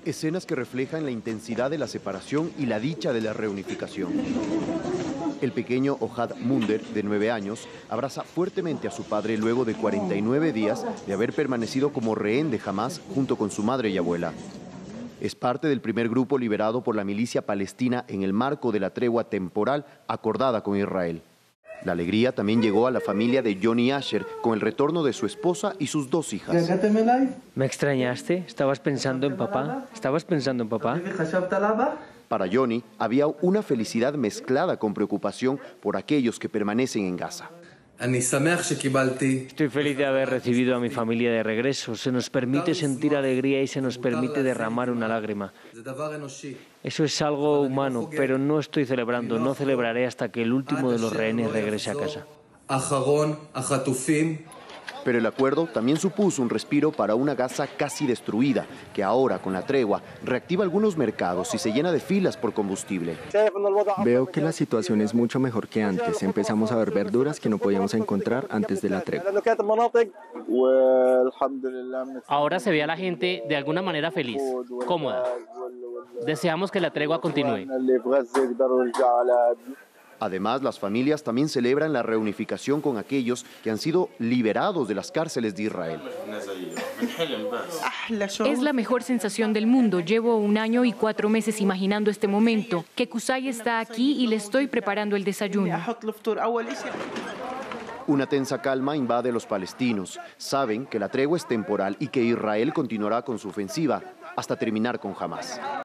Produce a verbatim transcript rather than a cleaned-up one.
Escenas que reflejan la intensidad de la separación y la dicha de la reunificación. El pequeño Ohad Munder, de nueve años, abraza fuertemente a su padre luego de cuarenta y nueve días de haber permanecido como rehén de Hamás junto con su madre y abuela. Es parte del primer grupo liberado por la milicia palestina en el marco de la tregua temporal acordada con Israel. La alegría también llegó a la familia de Johnny Asher con el retorno de su esposa y sus dos hijas. ¿Me extrañaste? ¿Estabas pensando en papá? ¿Estabas pensando en papá? Para Johnny había una felicidad mezclada con preocupación por aquellos que permanecen en Gaza. Estoy feliz de haber recibido a mi familia de regreso. Se nos permite sentir alegría y se nos permite derramar una lágrima. Eso es algo humano, pero no estoy celebrando. No celebraré hasta que el último de los rehenes regrese a casa. Pero el acuerdo también supuso un respiro para una Gaza casi destruida, que ahora, con la tregua, reactiva algunos mercados y se llena de filas por combustible. Veo que la situación es mucho mejor que antes. Empezamos a ver verduras que no podíamos encontrar antes de la tregua. Ahora se ve a la gente de alguna manera feliz, cómoda. Deseamos que la tregua continúe. Además, las familias también celebran la reunificación con aquellos que han sido liberados de las cárceles de Israel. Es la mejor sensación del mundo. Llevo un año y cuatro meses imaginando este momento, que Qusay está aquí y le estoy preparando el desayuno. Una tensa calma invade a los palestinos. Saben que la tregua es temporal y que Israel continuará con su ofensiva hasta terminar con Hamás.